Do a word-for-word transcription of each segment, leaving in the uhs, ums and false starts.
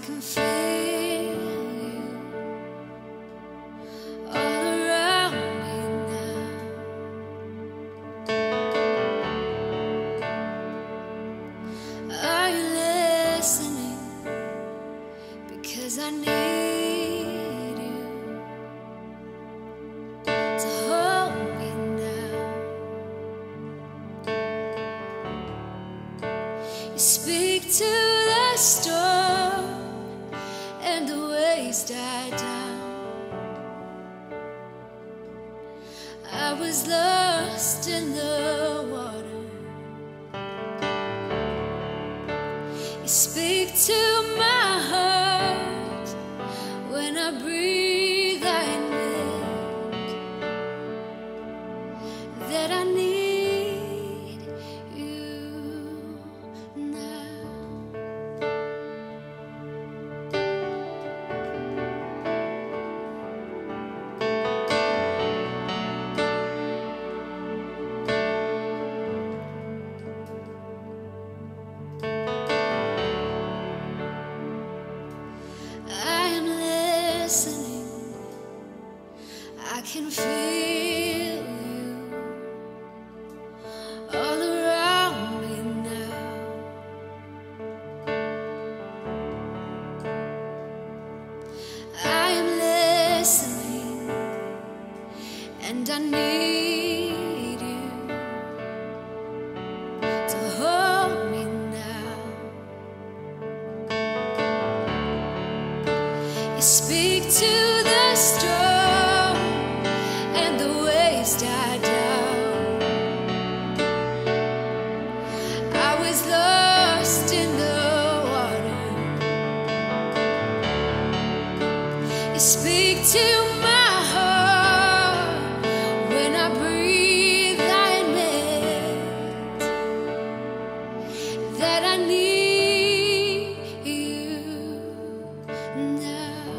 can feel you all around me now. Are you listening? Because I need you to hold me now. You speak to the storm and the waves die down. I was lost in the water. You speak to my heart. When I breathe, I admit that I need you now. I am listening. I can feel you all around me now. I am listening, and I need you to hold me now. You speak to the storm and the waves die down. I was lost in the water. You speak to my heart. When I breathe, I admit that I need you now.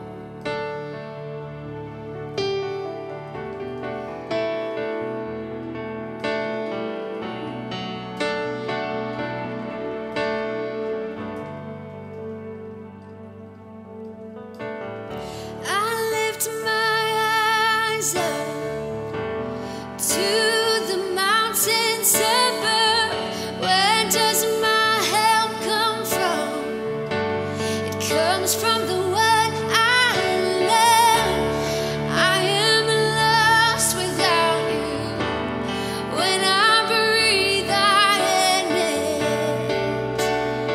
I lift my eyes up to the mountains above. Where does my help come from? It comes from the one I love. I am lost without you. When I breathe, I admit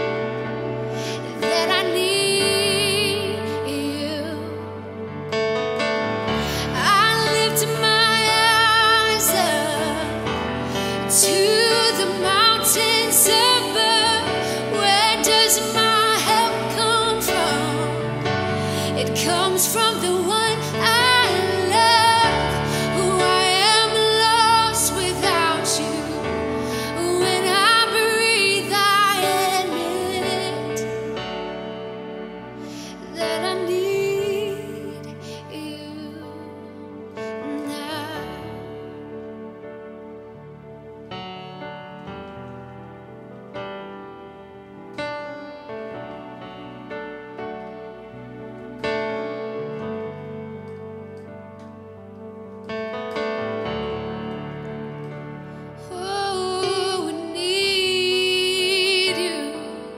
that I need you. I lift my eyes up to the mountains above. Where does my help come from? It comes from the one I love. Who I am lost without you. When I breathe, I admit that I need you now. Oh, I need you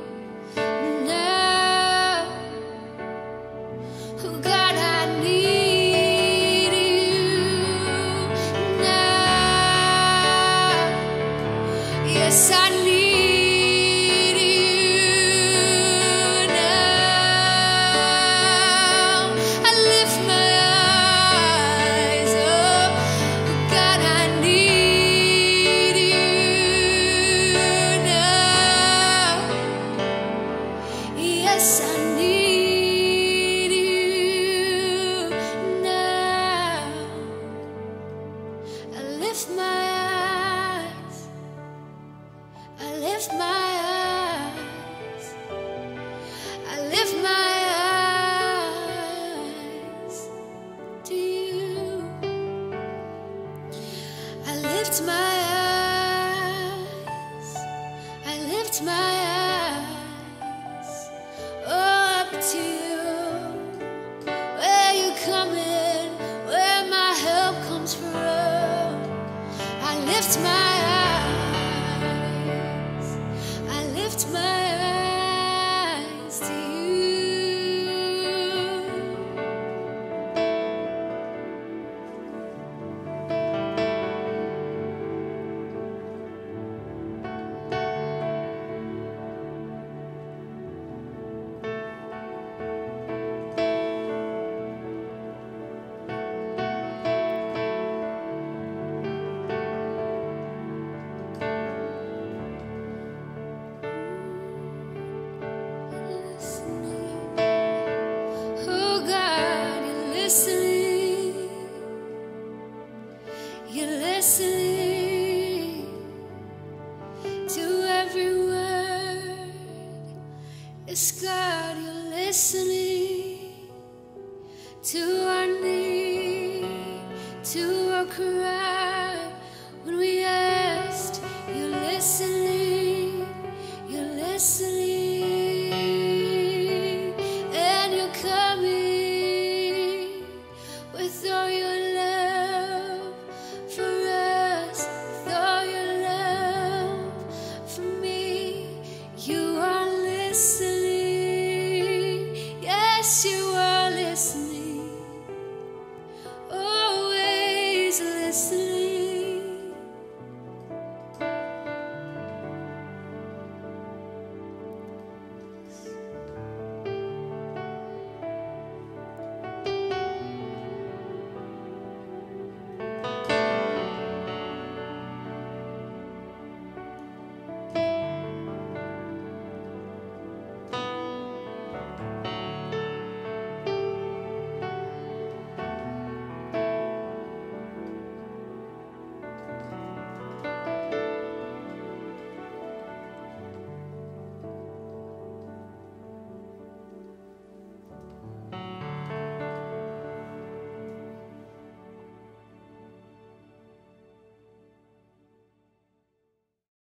now. Oh God, I need you now. Yes, I need you now. I lift my eyes up. Oh God, I need you now. Yes, I need you now. I lift my eyes. I lift my eyes. I lift my eyes to you. I lift my eyes. I lift my eyes. Oh, I lift my eyes, I lift my eyes to you. You're listening to every word. Yes, God, you're listening to our need, to our cry.